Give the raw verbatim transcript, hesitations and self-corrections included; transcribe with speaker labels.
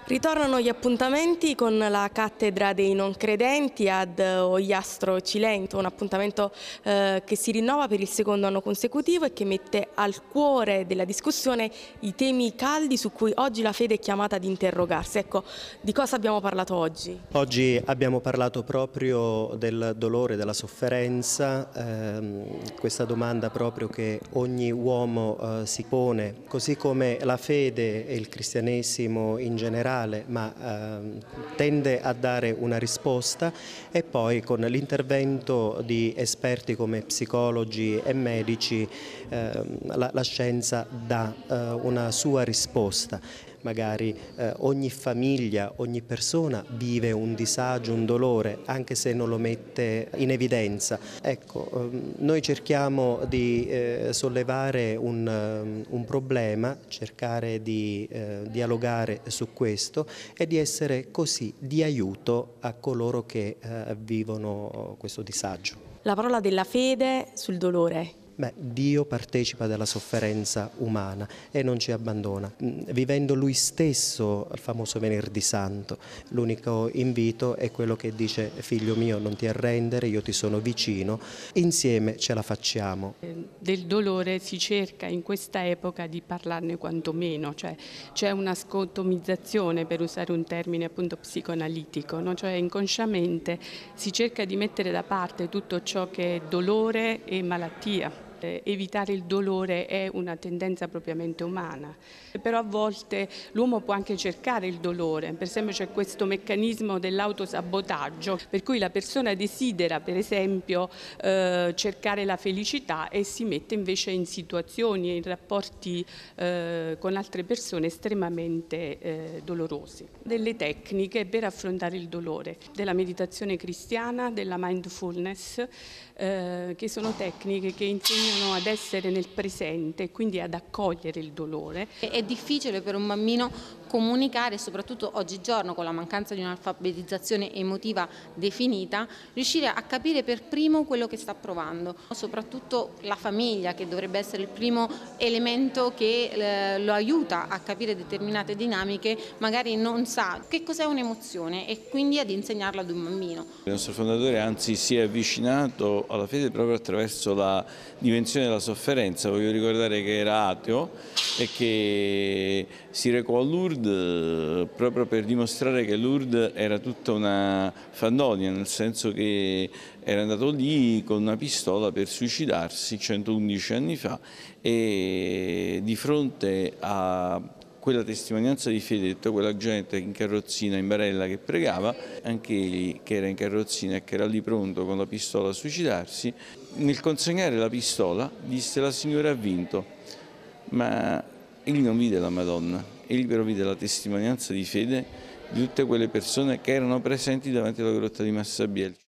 Speaker 1: Ritornano gli appuntamenti con la cattedra dei non credenti ad Ogliastro Cilento, un appuntamento eh, che si rinnova per il secondo anno consecutivo e che mette al cuore della discussione i temi caldi su cui oggi la fede è chiamata ad interrogarsi. Ecco, di cosa abbiamo parlato oggi?
Speaker 2: Oggi abbiamo parlato proprio del dolore, della sofferenza, ehm, questa domanda proprio che ogni uomo eh, si pone, così come la fede e il cristianesimo in generale, ma ehm, tende a dare una risposta, e poi con l'intervento di esperti come psicologi e medici ehm, la, la scienza dà eh, una sua risposta. Magari eh, ogni famiglia, ogni persona vive un disagio, un dolore, anche se non lo mette in evidenza. Ecco, ehm, noi cerchiamo di eh, sollevare un, um, un problema, cercare di eh, dialogare su questo e di essere così di aiuto a coloro che eh, vivono questo disagio.
Speaker 1: La parola della fede sul dolore.
Speaker 2: Beh, Dio partecipa della sofferenza umana e non ci abbandona, vivendo Lui stesso il famoso Venerdì Santo. L'unico invito è quello che dice: figlio mio, non ti arrendere, io ti sono vicino, insieme ce la facciamo.
Speaker 3: Del dolore si cerca in questa epoca di parlarne quantomeno, cioè c'è una scotomizzazione, per usare un termine appunto psicoanalitico, no? Cioè inconsciamente si cerca di mettere da parte tutto ciò che è dolore e malattia. Eh, evitare il dolore è una tendenza propriamente umana, però a volte l'uomo può anche cercare il dolore. Per esempio c'è questo meccanismo dell'autosabotaggio, per cui la persona desidera per esempio eh, cercare la felicità e si mette invece in situazioni e in rapporti eh, con altre persone estremamente eh, dolorosi. Delle tecniche per affrontare il dolore, della meditazione cristiana, della mindfulness, eh, che sono tecniche che insegnano ad essere nel presente e quindi ad accogliere il dolore.
Speaker 4: È difficile per un bambino comunicare, soprattutto oggigiorno con la mancanza di un'alfabetizzazione emotiva definita, riuscire a capire per primo quello che sta provando. Soprattutto la famiglia, che dovrebbe essere il primo elemento che eh, lo aiuta a capire determinate dinamiche, magari non sa che cos'è un'emozione e quindi ad insegnarla ad un bambino.
Speaker 5: Il nostro fondatore anzi si è avvicinato alla fede proprio attraverso la dimensione della sofferenza. Voglio ricordare che era ateo e che si recò a Lourdes proprio per dimostrare che Lourdes era tutta una fandonia, nel senso che era andato lì con una pistola per suicidarsi centoundici anni fa, e di fronte a quella testimonianza di fede di tutta quella gente in carrozzina, in barella, che pregava, anche egli che era in carrozzina e che era lì pronto con la pistola a suicidarsi, nel consegnare la pistola disse: la Signora ha vinto. Ma egli non vide la Madonna, egli però vide la testimonianza di fede di tutte quelle persone che erano presenti davanti alla grotta di Massabielle.